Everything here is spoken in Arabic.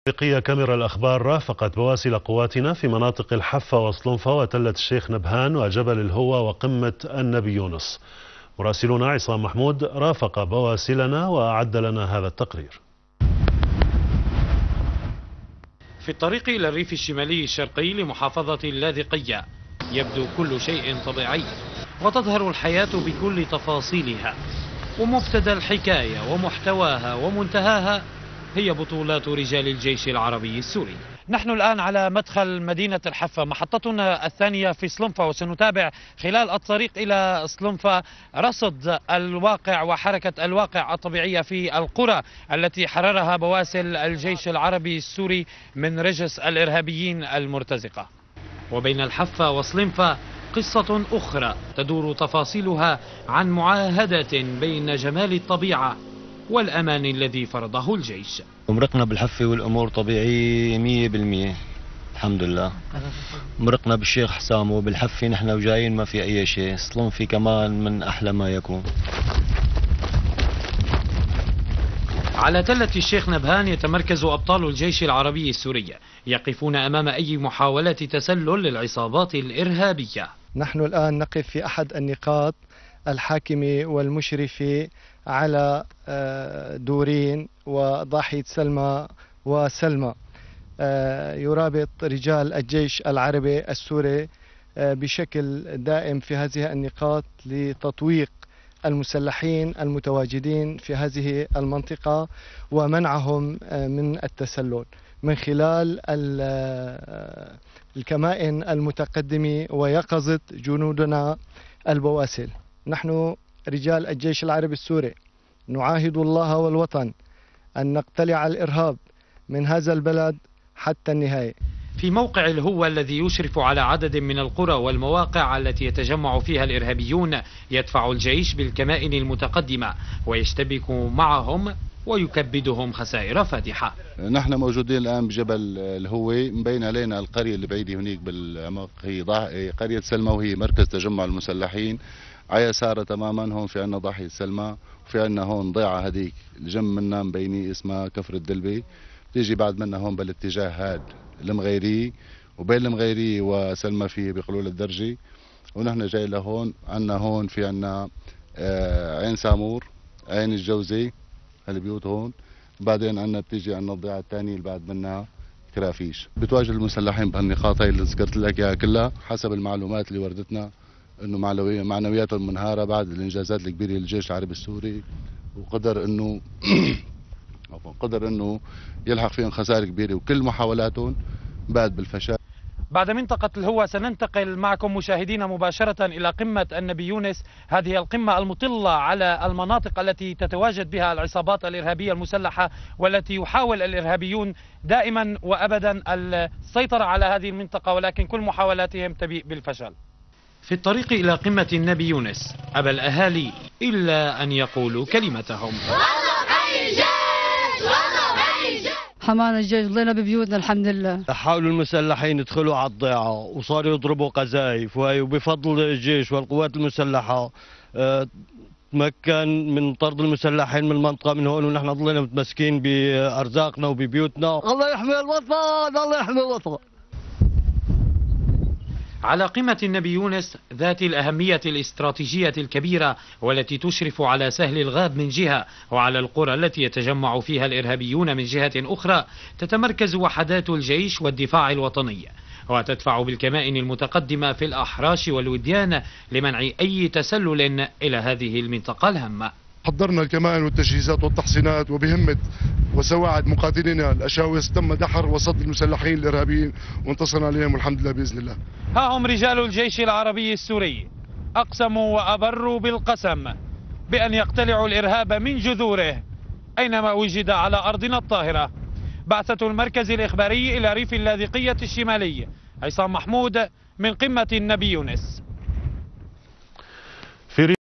افريقية كاميرا الأخبار رافقت بواسل قواتنا في مناطق الحفة وصلنفة وتلة الشيخ نبهان وجبل الهوى وقمة النبي يونس. مراسلنا عصام محمود رافق بواسلنا وأعد لنا هذا التقرير. في الطريق إلى الريف الشمالي الشرقي لمحافظة اللاذقية يبدو كل شيء طبيعي وتظهر الحياة بكل تفاصيلها، ومبتدى الحكاية ومحتواها ومنتهاها هي بطولات رجال الجيش العربي السوري. نحن الآن على مدخل مدينة الحفة، محطتنا الثانية في صلنفة، وسنتابع خلال الطريق إلى صلنفة رصد الواقع وحركة الواقع الطبيعية في القرى التي حررها بواسل الجيش العربي السوري من رجس الإرهابيين المرتزقة. وبين الحفة وصلنفة قصة أخرى تدور تفاصيلها عن معاهدة بين جمال الطبيعة والأمان الذي فرضه الجيش. مرقنا بالحفة والأمور طبيعية 100%، الحمد لله. مرقنا بالشيخ حسام وبالحفة نحن وجايين ما في أي شيء. صلنفة كمان من أحلى ما يكون. على تلة الشيخ نبهان يتمركز أبطال الجيش العربي السوري يقفون أمام أي محاولة تسلل للعصابات الإرهابية. نحن الآن نقف في أحد النقاط الحاكمة والمشرفة على دورين وضاحية سلمى وسلمى. يرابط رجال الجيش العربي السوري بشكل دائم في هذه النقاط لتطويق المسلحين المتواجدين في هذه المنطقة ومنعهم من التسلل من خلال الكمائن المتقدمة ويقظة جنودنا البواسل. نحن رجال الجيش العربي السوري نعاهد الله والوطن أن نقتلع الإرهاب من هذا البلد حتى النهاية. في موقع الهوى الذي يشرف على عدد من القرى والمواقع التي يتجمع فيها الإرهابيون يدفع الجيش بالكمائن المتقدمة ويشتبك معهم ويكبدهم خسائر فادحة. نحن موجودين الآن بجبل الهوى، مبين علينا القرية اللي بعيدة هنيك بالعمق هي قرية سلمى، وهي مركز تجمع المسلحين. على يسارها تماما هون في عنا ضاحية سلمى، وفي عنا هون ضيعة هديك الجنب منا مبيني اسمها كفر الدلبي. تيجي بعد منا هون بالاتجاه هاد المغيرية، وبين المغيرية وسلمى فيه بقلول الدرجي. ونحن جاي لهون، عنا هون في عنا عين سامور، عين الجوزي، هالبيوت هون. بعدين عنا بتيجي عنا الضيعة الثانية اللي بعد منها كرافيش. بتواجه المسلحين بهالنقاط هاي اللي ذكرت لك اياها كلها حسب المعلومات اللي وردتنا، انه معنوياتهم منهارة بعد الانجازات الكبيرة للجيش العربي السوري، وقدر انه قدر انه يلحق فيهم خسائر كبيرة، وكل محاولاتهم بات بالفشل. بعد منطقة الهوى سننتقل معكم مشاهدينا مباشرة إلى قمة النبي يونس، هذه القمة المطلة على المناطق التي تتواجد بها العصابات الإرهابية المسلحة، والتي يحاول الإرهابيون دائما وأبدا السيطرة على هذه المنطقة، ولكن كل محاولاتهم تبيء بالفشل. في الطريق إلى قمة النبي يونس أبى الأهالي إلا أن يقولوا كلمتهم. حمانا الجيش، ضلينا ببيوتنا الحمد لله. حاولوا المسلحين يدخلوا على الضيعة وصاروا يضربوا قذائف، وبفضل الجيش والقوات المسلحة تمكن من طرد المسلحين من المنطقة من هون، ونحن ضلينا متمسكين بأرزاقنا وببيوتنا. الله يحمي الوطن، الله يحمي الوطن. على قمة النبي يونس ذات الأهمية الاستراتيجية الكبيرة، والتي تشرف على سهل الغاب من جهة وعلى القرى التي يتجمع فيها الإرهابيون من جهة أخرى، تتمركز وحدات الجيش والدفاع الوطني، وتدفع بالكمائن المتقدمة في الأحراش والوديان لمنع أي تسلل إلى هذه المنطقة الهامة. حضرنا الكمائن والتجهيزات والتحصينات، وبهمة وسواعد مقاتلينا الأشاوس تم دحر وصد المسلحين الإرهابيين وانتصرنا عليهم والحمد لله بإذن الله. ها هم رجال الجيش العربي السوري أقسموا وأبروا بالقسم بأن يقتلعوا الإرهاب من جذوره أينما وجد على أرضنا الطاهرة. بعثة المركز الإخباري إلى ريف اللاذقية الشمالي، عصام محمود من قمة النبي يونس.